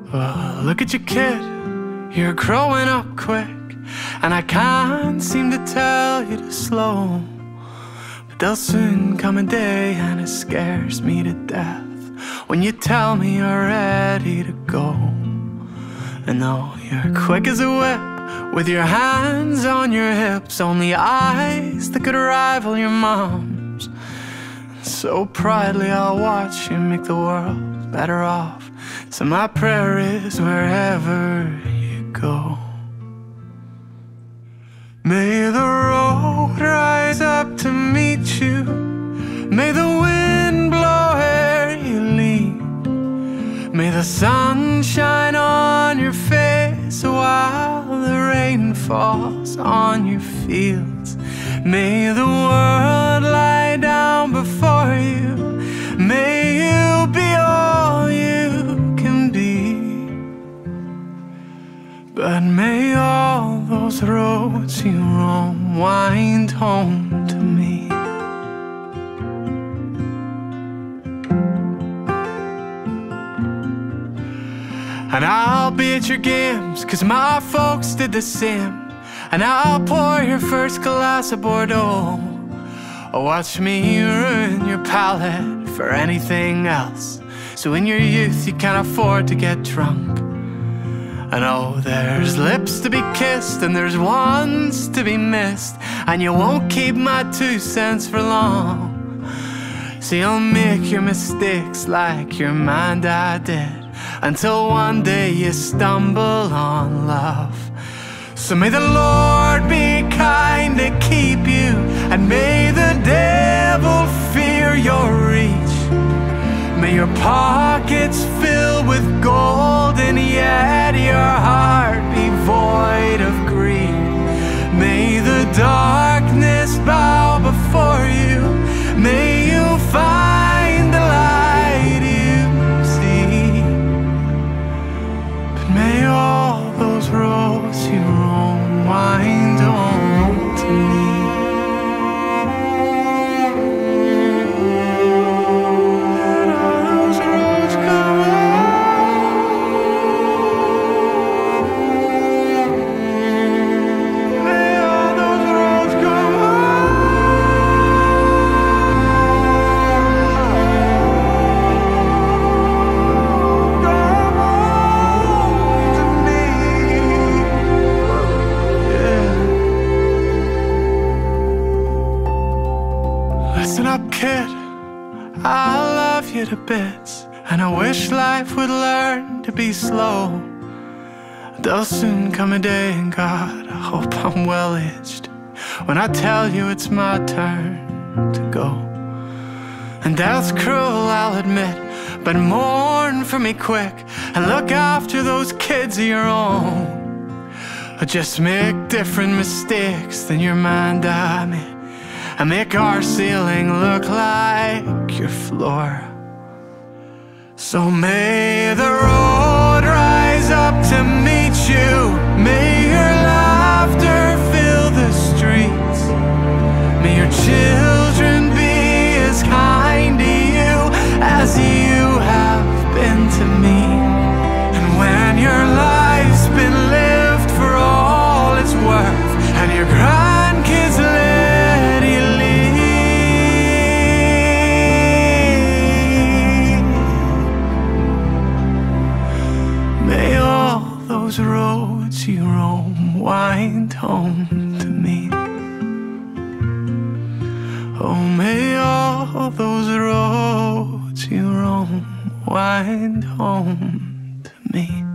Look at you, kid, you're growing up quick, and I can't seem to tell you to slow. But there'll soon come a day, and it scares me to death, when you tell me you're ready to go. And though you're quick as a whip, with your hands on your hips, only eyes that could rival your mom's, so proudly I'll watch you make the world better off. So my prayer is wherever you go, may the road rise up to meet you, may the wind blow where you lead, may the sun shine on your face while the rain falls on your fields, may the world lie down before you, may you be all you can be, but may all those roads you roam wind home to me. And I'll be at your games, 'cause my folks did the same, and I'll pour your first glass of Bordeaux. Oh, watch me ruin your palate for anything else, so in your youth you can't afford to get drunk. And oh, there's lips to be kissed, and there's ones to be missed, and you won't keep my 2 cents for long. So you'll make your mistakes like your man dad did, until one day you stumble on love. So may the Lord be kind to keep you, and may the devil fear your reach. May your pockets fill with gold, and yet your heart be void of greed. May the darkness bow before you, may you find the light you see, but may all those roads you roam wind home to me. Kid, I love you to bits, and I wish life would learn to be slow. There'll soon come a day, and God, I hope I'm well aged, when I tell you it's my turn to go. And death's cruel, I'll admit, but mourn for me quick, and look after those kids of your own. Or just make different mistakes than your man dad made, and make our ceiling look like your floor. So may the road rise up to meet you, may your laughter fill the streets, may your children be as kind to you as you have been to me. And when your life's been lived for all it's worth, and your grandkids let you leave, may all those roads you roam wind home to me. Oh, may all those roads you roam wind home to me.